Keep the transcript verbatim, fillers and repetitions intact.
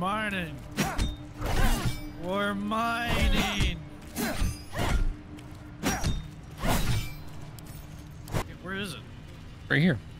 mining. We're mining. Okay, where is it? Right here.